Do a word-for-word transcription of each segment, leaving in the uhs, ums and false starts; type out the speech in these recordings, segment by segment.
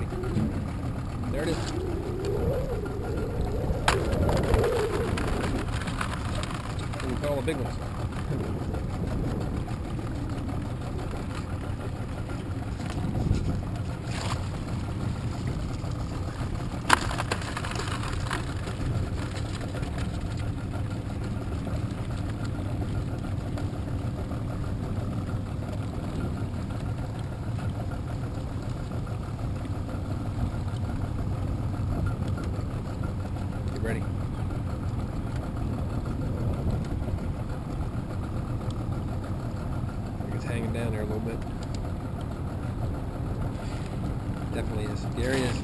ready. There it is. And we got all the big ones. Ready. I think it's hanging down there a little bit. Definitely is. There he is.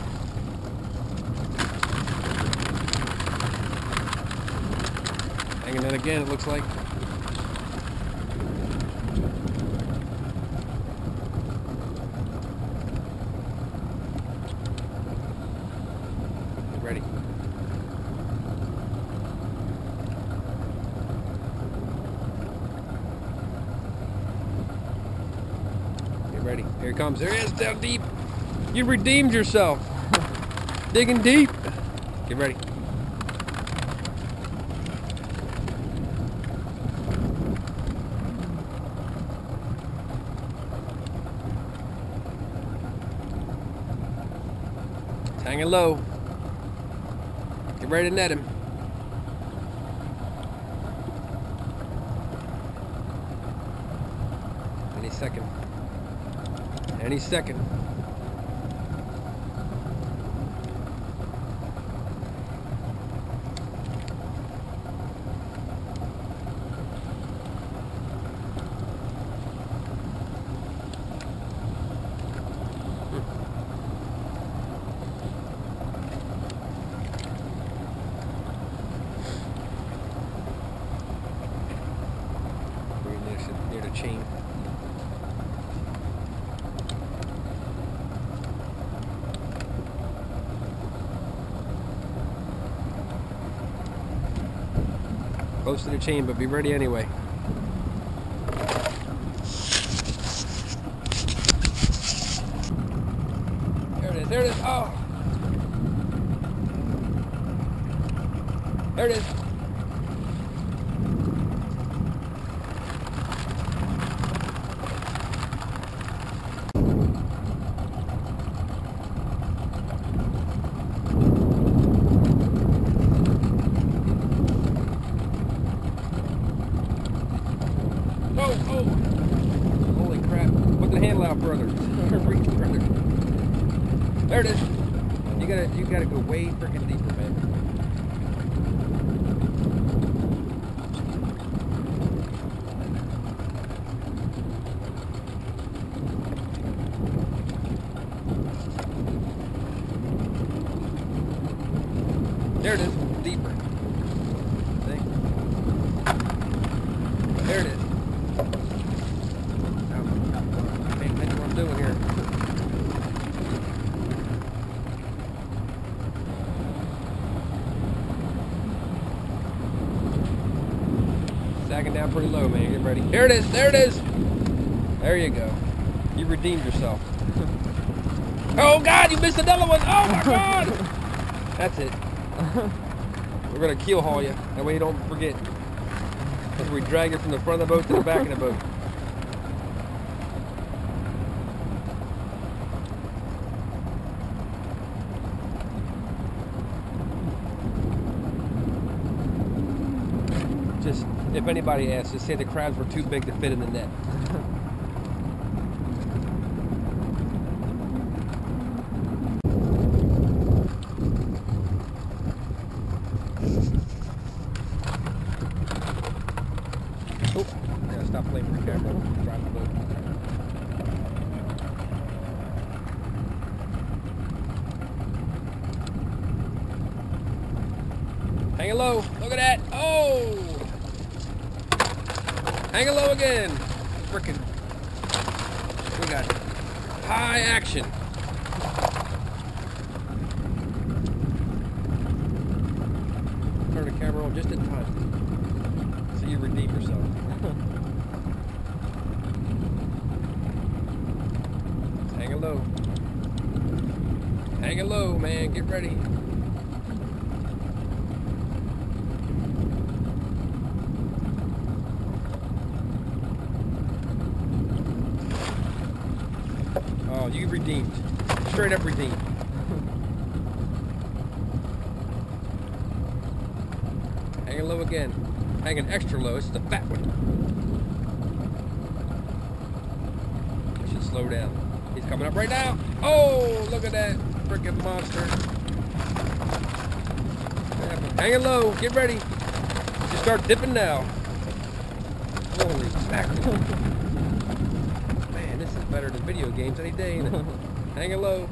Hanging down again, it looks like. Ready. Ready. Here he comes. There he is, down deep. You redeemed yourself. Digging deep. Get ready. It's hanging low. Get ready to net him. Any second. Any second. We're near, near the chain. Close to the chain, but be ready anyway. There it is, there it is. Oh! There it is. Oh, oh! Holy crap. Put the handle out further. Reach further. There it is. You gotta you gotta go way freaking deeper, man. There it is. Deeper. See? There it is. Pay attention to what I'm doing here. Sagging down pretty low, man. Get ready. There it is. There it is. There you go. You redeemed yourself. Oh God, you missed another one. Oh my God. That's it. We're gonna keel haul you. That way you don't forget. As we drag it from the front of the boat to the back of the boat. Just, if anybody asks, just say the crabs were too big to fit in the net. Oh, I gotta stop playing with the camera. Drive the boat. Hanging low. Look at that. Oh! Hanging low again. Frickin'. We got high action. Turn the camera on just in time. So you redeem yourself. Hanging low. Hanging low, man. Get ready. Oh, you redeemed. Straight up redeemed. Hanging low again. Hanging extra low. This is the fat one. I should slow down. He's coming up right now. Oh, look at that freaking monster. Hanging low. Get ready. Just start dipping now. Holy mackerel. Man, this is better than video games any day, ain't it? Hanging low.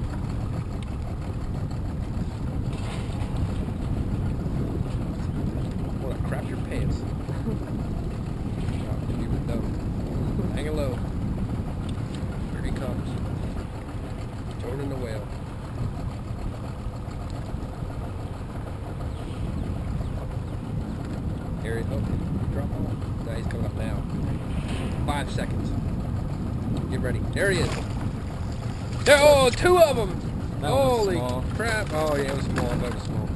Wanna crap your pants. Oh, you were dumb. Hanging low. Here he comes. Throwing in the whale. Here he goes. Drop off. Now he's coming up now. Five seconds. Get ready. There he is. There, oh, two of them. That was Holy small. crap. Oh, yeah, it was small. That was small.